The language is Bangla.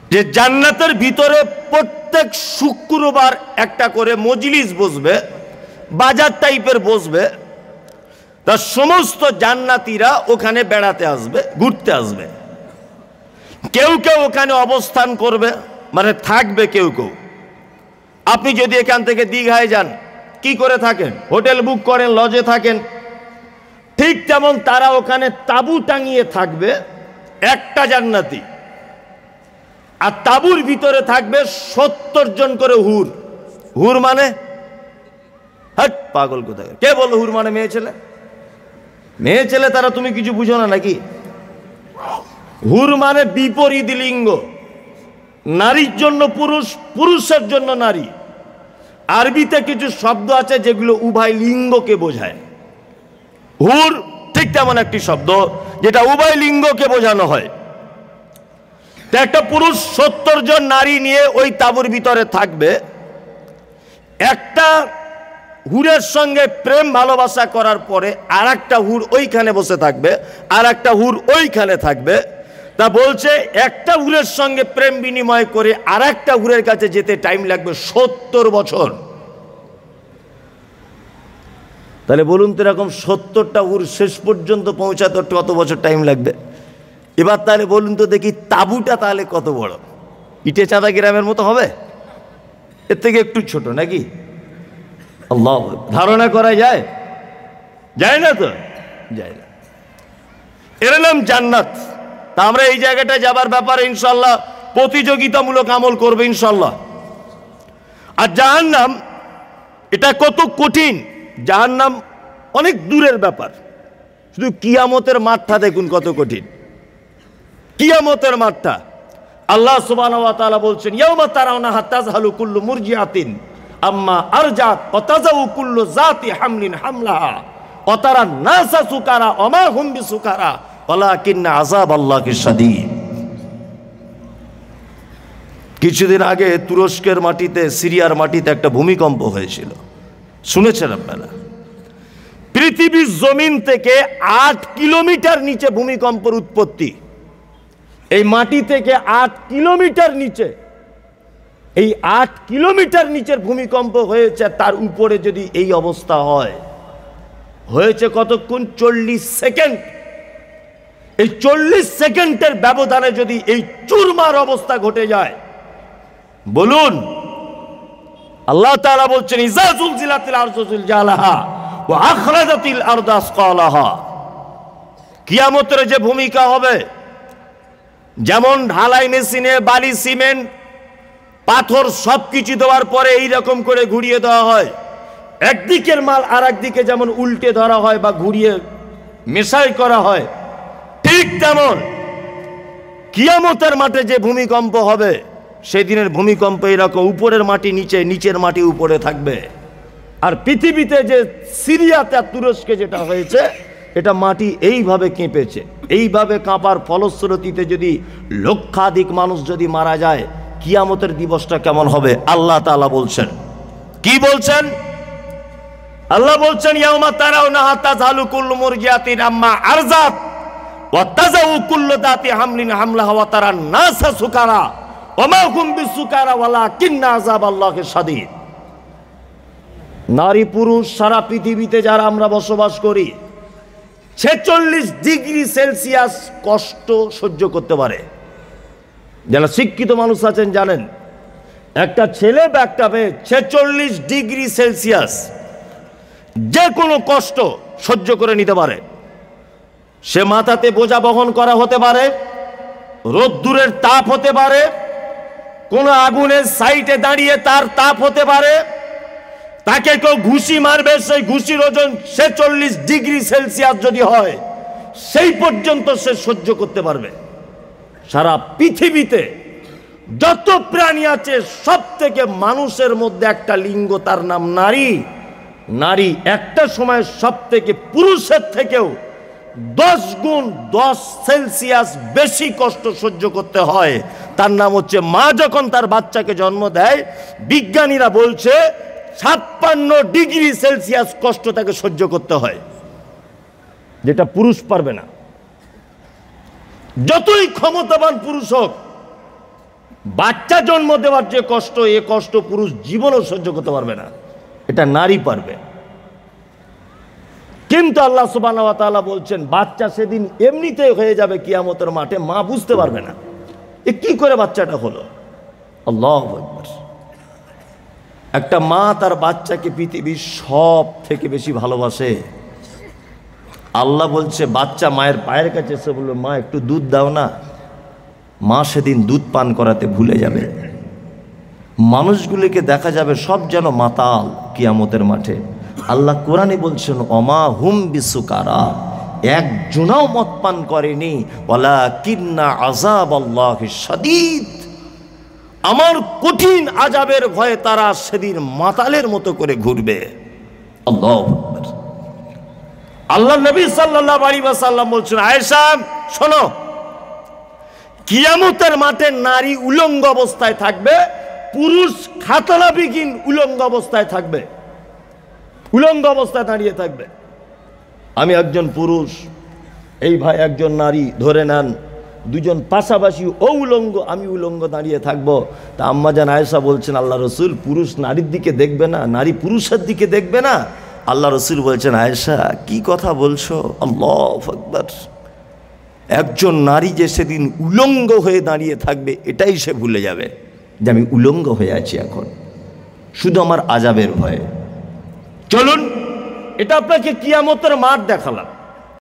যে জান্নাতের ভিতরে প্রত্যেক শুক্রবার একটা করে মজলিস বসবে, বাজার টাইপের বসবে, তার সমস্ত জান্নাতীরা ওখানে বেড়াতে আসবে, ঘুরতে আসবে। কেউ কেউ ওখানে অবস্থান করবে, মানে থাকবে কেউ কেউ। আপনি যদি এখান থেকে দীঘায় যান, কি করে থাকেন? হোটেল বুক করেন, লজে থাকেন। ঠিক তেমন তারা ওখানে তাঁবু টাঙিয়ে থাকবে, একটা জান্নাতি। আর তাঁবুর ভিতরে থাকবে 70 জন করে হুর। হুর মানে হ্যাঁ পাগল কোথায়, কে বললো হুর মানে মেয়ে ছেলে? মেয়ে ছেলে তারা তুমি কিছু বুঝো না নাকি? হুর মানে বিপরীত লিঙ্গ, নারীর জন্য পুরুষ, পুরুষের জন্য নারী। আরবিতে কিছু শব্দ আছে যেগুলো উভয় লিঙ্গকে বোঝায়। হুর ঠিক তেমন একটি শব্দ যেটা উভয় লিঙ্গকে বোঝানো হয়। একটা পুরুষ 70 জন নারী নিয়ে ওই তাঁবুর ভিতরে থাকবে। একটা হুরের সঙ্গে প্রেম ভালোবাসা করার পরে আর একটা হুর ওইখানে বসে থাকবে, আর একটা হুর ওইখানে থাকবে। তা বলছে একটা হুরের সঙ্গে প্রেম বিনিময় করে আর একটা হুরের কাছে যেতে টাইম লাগবে 70 বছর। তাহলে বলুন তো, এরকম 70টা হুর শেষ পর্যন্ত পৌঁছাতে কত বছর টাইম লাগবে? এবার তাহলে বলুন তো দেখি, তাঁবুটা তাহলে কত বড়? ইটে চাঁদা গ্রামের মতো হবে? এর থেকে একটু ছোট নাকি? আল্লাহ, ধারণা করা যায়? যায় না তো, যায় না। এর নাম জান্নাত। তা আমরা এই জায়গাটা যাবার ব্যাপারে ইনশাল্লাহ প্রতিযোগিতামূলক আমল করবে ইনশাল্লাহ। আর জাহান্নাম, এটা কত কঠিন! জাহান্নাম অনেক দূরের ব্যাপার। শুধু কিয়ামতের মাঠটা দেখুন কত কঠিন। কিয়ামতের মাঠটা আল্লাহ সুবহানাহু ওয়া তাআলা বলছেন, ইয়াউমা তারাউনাহা তাযহালু কুল্লু মুরজিআতিন আম্মা আরজাত ওয়া তাযাউ কুল্লু যাতি হামলিন হামলাহা ওয়া তারান নাসা সুকারা ওয়া মা হুম বিসুকারা ওয়ালাকিন্না আযাবাল্লাহি শাদীদ। কিছুদিন আগে তুরস্কের মাটিতে, সিরিয়ার মাটিতে একটা ভূমিকম্প হয়েছিল, শুনেছেন আপনারা? পৃথিবীর জমিন থেকে 8 কিলোমিটার নিচে ভূমিকম্পের উৎপত্তি। এই মাটি থেকে 8 কিলোমিটার নিচে, এই 8 কিলোমিটার নিচের ভূমিকম্প হয়েছে। তার উপরে যদি এই অবস্থা হয়, হয়েছে কতক্ষণ? 40 সেকেন্ড। এই 40 সেকেন্ডের ব্যবধানে যদি এই চুরমার অবস্থা ঘটে যায়, বলুন, আল্লাহ তাআলা বলছেন, ইজা জুলজিলাতিল আরদু জিলজালাহা ওয়া আখরাজাতিল আরদু আসকালাহা। কিয়ামতের যে ভূমিকা হবে, যেমন ঢালাই মেশিনে বালি, সিমেন্ট, পাথর সবকিছু দেওয়ার পরে এইরকম করে ঘুরিয়ে দেওয়া হয়, একদিকের মাল আর একদিকে যেমন উল্টে ধরা হয় বা ঘুরিয়ে মেশাই করা হয়, ঠিক তেমন কিয়ামতের মাঠে যে ভূমিকম্প হবে, সেদিনের ভূমিকম্প এরকম উপরের মাটি নিচে, নিচের মাটি উপরে থাকবে। আর পৃথিবীতে যে সিরিয়াতে আর তুরস্কে যেটা হয়েছে, এটা মাটি এইভাবে কেঁপেছে। এইভাবে কাঁপার ফলশ্রুতিতে যদি লক্ষাধিক মানুষ যদি মারা যায়, কিয়ামতের দিবসটা কেমন হবে? আল্লাহ তাআলা বলছেন, কি বলছেন? আল্লাহ বলছেন, ইয়াউমা তারাউনাহা তাযহালু কুল্লু মুরজিআতিন আম্মা আরজাত ওয়া তাযাউ কুল্লু যাতি হামলিন হামলাহা ওয়া তারান নাসা সুকারা ওয়া মা হুম বিসুকারা ওয়ালাকিন্না আযাবাল্লাহি শাদীদ। নারী পুরুষ সারা পৃথিবীতে যারা আমরা বসবাস করি, 46 ডিগ্রি সেলসিয়াস কষ্ট সহ্য করতে পারে। যারা শিক্ষিত মানুষ আছেন জানেন, একটা ছেলে বা একটা মেয়ে 46 ডিগ্রি সেলসিয়াস যে কোনো কষ্ট সহ্য করে নিতে পারে। সে মাথাতে বোঝা বহন করা হতে পারে, রোদ্দুরের তাপ হতে পারে, কোনো আগুনের সাইডে দাঁড়িয়ে তার তাপ হতে পারে, তাকে কেউ ঘুষি মারবে, সেই ঘুষির ওজন 46 ডিগ্রি সেলসিয়াস যদি হয়, সেই পর্যন্ত সে সহ্য করতে পারবে। সারা পৃথিবীতে যত প্রাণী আছে, সব থেকে মানুষের মধ্যে একটা লিঙ্গ, তার নাম নারী। নারী একটা সময় সব থেকে পুরুষের থেকেও 10 গুণ 10 সেলসিয়াস বেশি কষ্ট সহ্য করতে হয়। তার নাম হচ্ছে মা। যখন তার বাচ্চাকে জন্ম দেয়, বিজ্ঞানীরা বলছে 56 ডিগ্রি সেলসিয়াস কষ্ট তাকে সহ্য করতে হয়, যেটা পুরুষ পারবে না। যতই ক্ষমতাবান পুরুষ হোক, বাচ্চা জন্ম দেওয়ার যে কষ্ট, এ কষ্ট পুরুষ জীবনও সহ্য করতে পারবে না, এটা নারী পারবে। কিন্তু আল্লাহ সুবহানাহু ওয়া তাআলা বলছেন বাচ্চা সেদিন এমনিতেই হয়ে যাবে কিয়ামতের মাঠে, মা বুঝতে পারবে না এ কি করে বাচ্চাটা হলো। আল্লাহু আকবার। একটা মা তার বাচ্চাকে পৃথিবীর সব থেকে বেশি ভালোবাসে। আল্লাহ বলছে বাচ্চা মায়ের পায়ের কাছে এসে বলল মা একটু দুধ দাও না, মা সেদিন দুধ পান করাতে ভুলে যাবে। মানুষগুলিকে দেখা যাবে সব যেন মাতাল কিয়ামতের মাঠে। আল্লাহ কোরআনে বলছেন অমা হুম বিসুকারা, একজনাও মদ পান করেনি, ওয়ালাকিন্না আযাবাল্লাহি শাদীদ, আমার কঠিন আযাবের ভয়ে তারা সেদিন মাতালের মতো করে ঘুরবে। আল্লাহু আকবার। আল্লাহ নবী সাল্লাল্লাহু আলাইহি ওয়াসাল্লাম বলছেন আয়েশা শোনো, কিয়ামতের মাঠে নারী উলঙ্গ অবস্থায় থাকবে, পুরুষ খাতনাবিহীন উলঙ্গ অবস্থায় থাকবে, উলঙ্গ অবস্থায় দাঁড়িয়ে থাকবে। আমি একজন পুরুষ, এই ভাই একজন নারী, ধরে নেন দুজন পাশাপাশি, ও উলঙ্গ আমি উলঙ্গ দাঁড়িয়ে থাকবো। তা আম্মা জান আয়েশা বলছেন আল্লাহ রসুল পুরুষ নারীর দিকে দেখবে না, নারী পুরুষের দিকে দেখবে না? আল্লাহ রসুল বলছেন আয়েশা কি কথা বলছো? আল্লাহু আকবার। একজন নারী যে সেদিন উলঙ্গ হয়ে দাঁড়িয়ে থাকবে এটাই সে ভুলে যাবে যে আমি উলঙ্গ হয়ে আছি এখন, শুধু আমার আযাবের ভয়ে। চলুন এটা আপনাকে কিয়ামতের মাঠ দেখালাম।